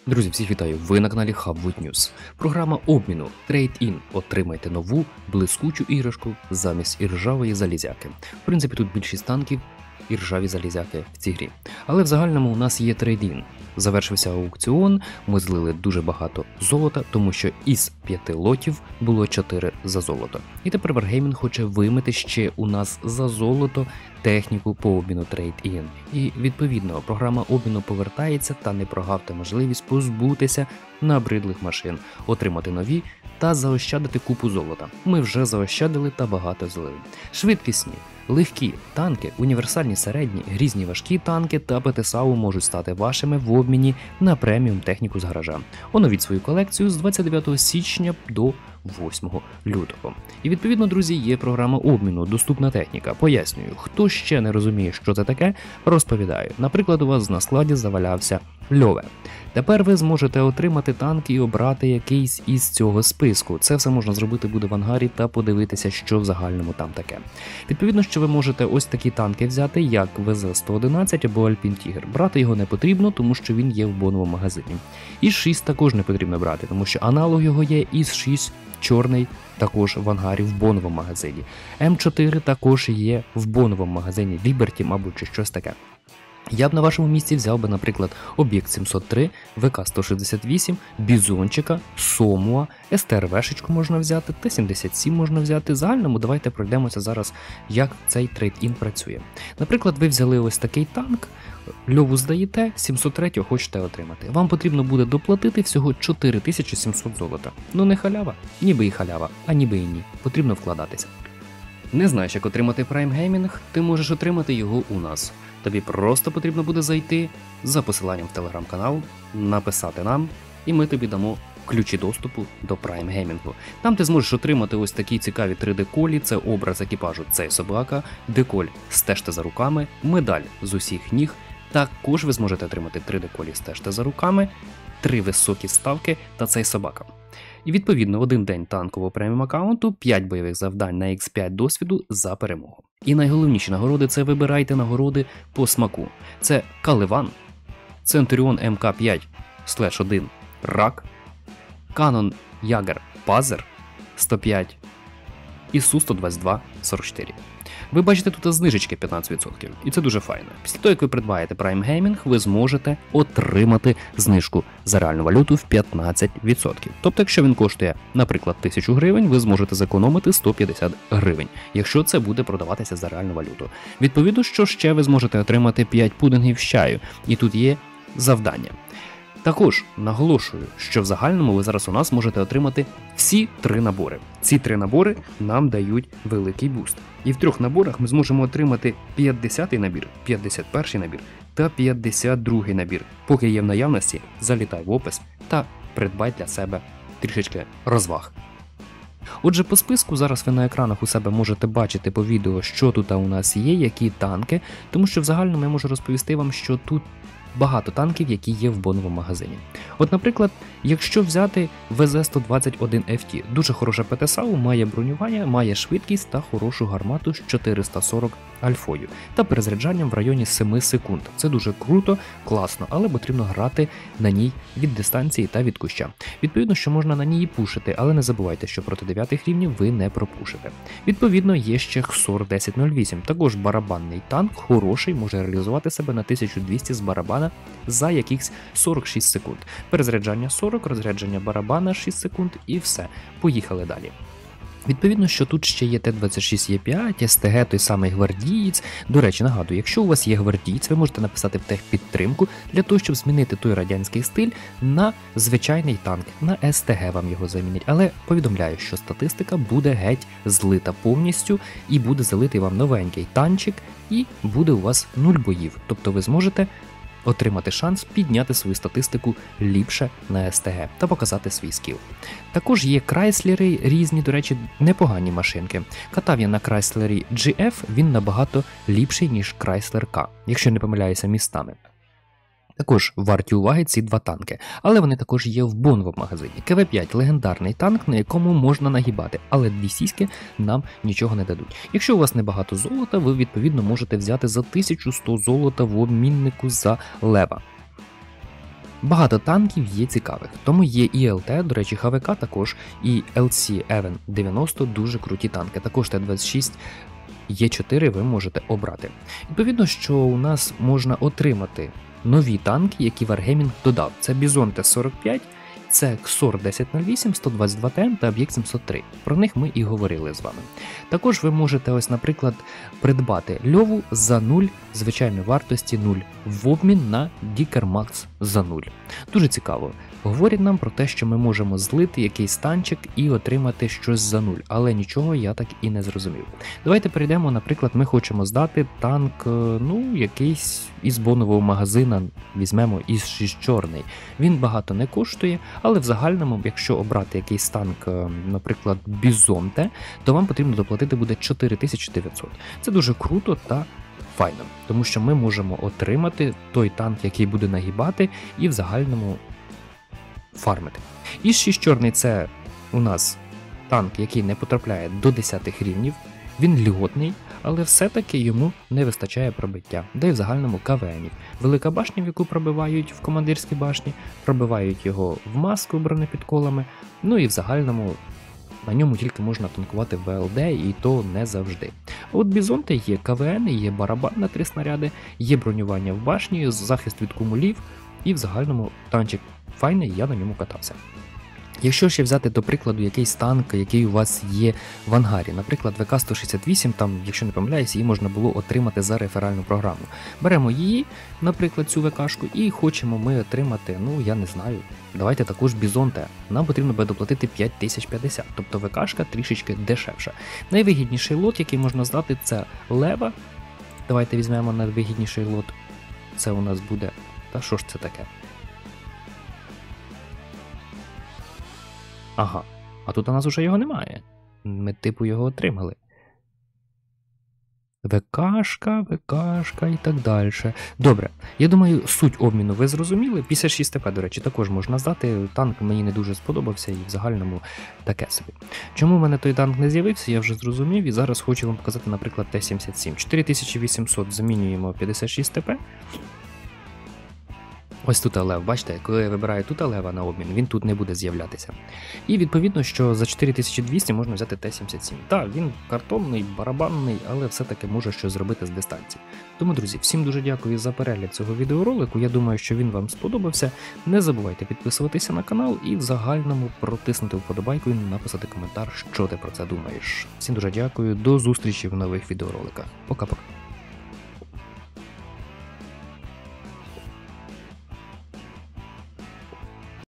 Друзі, всіх вітаю! Ви на каналі Hubwood News. Програма обміну Trade-in. Отримайте нову блискучу іграшку замість іржавої залізяки. В принципі, тут більшість танків і ржаві залізяки в цій грі. Але в загальному у нас є Trade-in. Завершився аукціон, ми злили дуже багато золота, тому що із 5 лотів було 4 за золото. І тепер Wargaming хоче вимити ще у нас за золото техніку по обміну Trade-in. І відповідно програма обміну повертається, та не прогавте можливість позбутися набридлих машин, отримати нові та заощадити купу золота. Ми вже заощадили та багато злили. Швидкісні, легкі танки, універсальні середні, грізні важкі танки та ПТСАУ можуть стати вашими в обміні на преміум техніку з гаража. Оновіть свою колекцію з 29 січня до 8 лютого. І відповідно, друзі, є програма обміну «Доступна техніка». Пояснюю, хто ще не розуміє, що це таке, розповідаю. Наприклад, у вас на складі завалявся Льове. Тепер ви зможете отримати танк і обрати якийсь із цього списку. Це все можна зробити буде в ангарі та подивитися, що в загальному там таке. Відповідно, що ви можете ось такі танки взяти, як ВЗ-111 або Alpine Tiger. Брати його не потрібно, тому що він є в боновому магазині. ІС-6 також не потрібно брати, тому що аналог його є ІС-6 чорний, також в ангарі в боновому магазині. М4 також є в боновому магазині, Liberty, мабуть, чи щось таке. Я б на вашому місці взяв би, наприклад, Об'єкт 703, ВК-168, Бізончика, Сомуа, СТРВшечку можна взяти, Т-77 можна взяти. В загальному давайте пройдемося зараз, як цей трейд-ін працює. Наприклад, ви взяли ось такий танк, Льову здаєте, 703 хочете отримати. Вам потрібно буде доплатити всього 4700 золота. Ну не халява, ніби і халява, а ніби і ні. Потрібно вкладатися. Не знаєш, як отримати Prime Gaming? Ти можеш отримати його у нас. Тобі просто потрібно буде зайти за посиланням в телеграм-канал, написати нам, і ми тобі дамо ключі доступу до Prime Gaming. Там ти зможеш отримати ось такі цікаві 3D-колі, це образ екіпажу «Цей собака», деколь «Стежте за руками», медаль з усіх ніг. Також ви зможете отримати 3D-колі «Стежте за руками», 3 високі ставки та «Цей собака». І відповідно, один день танкового преміум аккаунту, 5 бойових завдань на X5 досвіду за перемогу. І найголовніші нагороди – це вибирайте нагороди по смаку. Це Каливан, Centurion МК5/1 Рак, Canon Ягер Пазер 105 і Су-122/44. Ви бачите тут знижечки 15%, і це дуже файно. Після того, як ви придбаєте Prime Gaming, ви зможете отримати знижку за реальну валюту в 15%. Тобто, якщо він коштує, наприклад, 1000 гривень, ви зможете зекономити 150 гривень, якщо це буде продаватися за реальну валюту. Відповідно, що ще ви зможете отримати 5 пудингів з чаю, і тут є завдання. Також наголошую, що в загальному ви зараз у нас можете отримати всі 3 набори. Ці 3 набори нам дають великий буст. І в 3 наборах ми зможемо отримати 50-й набір, 51-й набір та 52-й набір. Поки є в наявності, залітай в опис та придбай для себе трішечки розваг. Отже, по списку зараз ви на екранах у себе можете бачити по відео, що тут у нас є, які танки, тому що в загальному я можу розповісти вам, що тут багато танків, які є в боновому магазині. От, наприклад, якщо взяти ВЗ-121FT, дуже хороша ПТСАУ, має бронювання, має швидкість та хорошу гармату з 440 альфою та перезаряджанням в районі 7 секунд. Це дуже круто, класно, але потрібно грати на ній від дистанції та від куща. Відповідно, що можна на ній пушити, але не забувайте, що проти 9 рівнів ви не пропушите. Відповідно, є ще ХСОР 1008, також барабанний танк, хороший, може реалізувати себе на 1200 з барабана за якихось 46 секунд. Перезаряджання 40, розрядження барабана 6 секунд і все. Поїхали далі. Відповідно, що тут ще є Т-26Е5, СТГ, той самий гвардієць. До речі, нагадую, якщо у вас є гвардієць, ви можете написати в техпідтримку для того, щоб змінити той радянський стиль на звичайний танк, на СТГ вам його замінять. Але повідомляю, що статистика буде геть злита повністю і буде залитий вам новенький танчик і буде у вас 0 боїв. Тобто ви зможете отримати шанс підняти свою статистику ліпше на СТГ та показати свій скіл. Також є крайслери різні, до речі, непогані машинки. Катав я на крайслері GF, він набагато ліпший, ніж Chrysler K, якщо не помиляюся містами. Також варті уваги ці 2 танки, але вони також є в боновому магазині. КВ-5 – легендарний танк, на якому можна нагибати, але 2 сіськи нам нічого не дадуть. Якщо у вас небагато золота, ви відповідно можете взяти за 1100 золота в обміннику за лева. Багато танків є цікавих, тому є і ЛТ, до речі, ХВК також, і LC Even 90 дуже круті танки. Також Т-26 Е4 ви можете обрати. Відповідно, що у нас можна отримати нові танки, які Wargaming додав. Це Bison Т-45, це XOR 1008, 122 ТМ та Об'єкт 703. Про них ми і говорили з вами. Також ви можете, ось, наприклад, придбати льову за 0, звичайної вартості 0, в обмін на Dicker Max за 0. Дуже цікаво. Говорять нам про те, що ми можемо злити якийсь танчик і отримати щось за 0, але нічого я так і не зрозумів. Давайте перейдемо, наприклад, ми хочемо здати танк, якийсь із бонового магазина, візьмемо із 6 чорний. Він багато не коштує, але в загальному, якщо обрати якийсь танк, наприклад, Бізонте, то вам потрібно доплатити буде 4900. Це дуже круто та файно, тому що ми можемо отримати той танк, який буде нагибати, і в загальному фармити. Із 6 чорний це у нас танк, який не потрапляє до 10 рівнів, він льотний, але все-таки йому не вистачає пробиття, де й в загальному КВНів. Велика башня, в яку пробивають в командирській башні, пробивають його в маску бронепідколами, ну і в загальному на ньому тільки можна танкувати ВЛД, і то не завжди. От Бізонте є КВН, є барабан на 3 снаряди, є бронювання в башні, захист від кумулів, і в загальному танчик файний, я на ньому катався. Якщо ще взяти до прикладу якийсь танк, який у вас є в ангарі, наприклад, ВК-168, там, якщо не помиляюсь, її можна було отримати за реферальну програму. Беремо її, наприклад, цю ВК-шку, і хочемо ми отримати, я не знаю, давайте також Бізонте. Нам потрібно буде доплатити 5050, тобто ВК-шка трішечки дешевша. Найвигідніший лот, який можна здати, це Лева. Давайте візьмемо найвигідніший лот. Це у нас буде... Та що ж це таке? Ага, а тут у нас уже його немає. Ми типу його отримали. ВКшка і так далі. Добре, я думаю, суть обміну ви зрозуміли. 56 ТП, до речі, також можна здати. Танк мені не дуже сподобався і в загальному таке собі. Чому в мене той танк не з'явився, я вже зрозумів і зараз хочу вам показати, наприклад, Т-77. 4800 замінюємо 56 ТП. Ось тут лев, бачите, коли я вибираю тут лева на обмін, він тут не буде з'являтися. І відповідно, що за 4200 можна взяти Т-77. Так, він картонний, барабанний, але все-таки може щось зробити з дистанції. Тому, друзі, всім дуже дякую за перегляд цього відеоролику, я думаю, що він вам сподобався. Не забувайте підписуватися на канал і в загальному протиснути вподобайку і написати коментар, що ти про це думаєш. Всім дуже дякую, до зустрічі в нових відеороликах. Пока-пока.